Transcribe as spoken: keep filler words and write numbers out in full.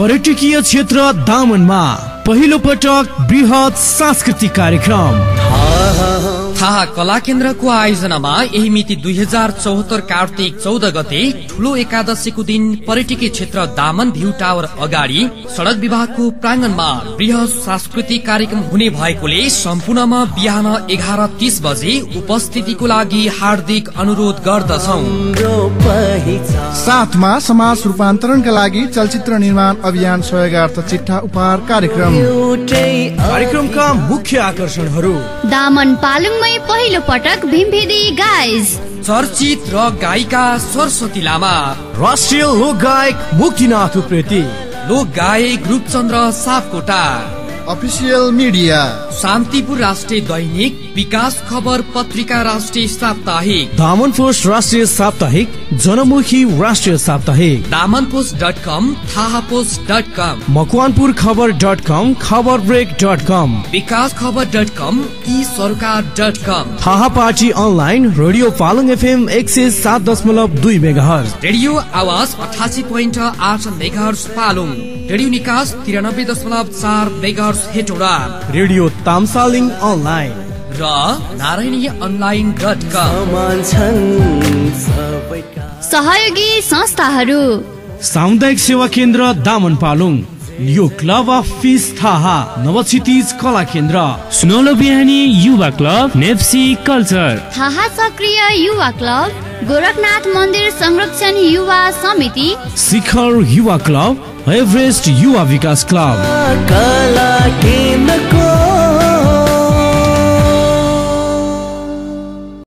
पर्यटकीय क्षेत्र दामनमा पहिलो पटक बृहत सांस्कृतिक कार्यक्रम थाहा कला केन्द्रको आयोजनामा यही मिति दुई हजार चौहत्तर कार्तिक चौध गते ठुलो एकादशीको दिन पर्यटकीय क्षेत्र दामन भ्यू टावर अगाडि सड़क विभागको प्रांगणमा बृहत सांस्कृतिक कार्यक्रम हुने भएकोले सम्पूर्णमा बिहान एघार तीस बजे उपस्थितिको लागि हार्दिक अनुरोध गर्दछौं। साथमा समाज रूपान्तरणका लागि चलचित्र निर्माण अभियान सहयोगार्थ चिट्ठा उपहार कार्यक्रम। कार्यक्रमका मुख्य आकर्षणहरू दामन पालुङमै पहिलो पटक भीमभेदी गाइज, चर्चित र गायिका सरस्वती लामा, राष्ट्रिय लोक गायक मुक्तिनाथ उप्रेती, लोक गायक रूपचन्द्र सापकोटा, अफिसियल मिडिया शान्तिपुर राष्ट्रिय दैनिक, विकास खबर पत्रिका राष्ट्रिय साप्ताहिक, दामन पोस्ट राष्ट्रिय साप्ताहिक, जनमुखी राष्ट्रिय साप्ताहिक, दामन पोस्ट डट कम, थाहा पोस्ट डट कम, मकवानपुर खबर डट कम, खबर ब्रेक डट कम, विकास खबर डट कम, ई सरकार dot com, Thaha party online, radio Palung FM एक सय सात दशमलव दुई मेगाहर्ज, रेडियो आवाज अठासी पोइन्ट आठ मेगाहर्ज पालुङ, रेडियो निकास तिरानब्बे दशमलव चार megahertz Hetauda, radio Tamsaling online र नारायणी अनलाइन डट कम। सहयोगी संस्थाहरू सामुदायिक सेवा केन्द्र दामन पालुङ, यो क्लब अफ फिस थाहा, नवक्षितिज कला केन्द्र, सुनौलो बिहानी युवा क्लब, नेप्सी कल्चर, थाहा सक्रिय युवा क्लब, गोरखनाथ मन्दिर संरक्षण युवा समिति, शिखर युवा क्लब, एभरेस्ट युवा विकास क्लब। कला केन्द्रको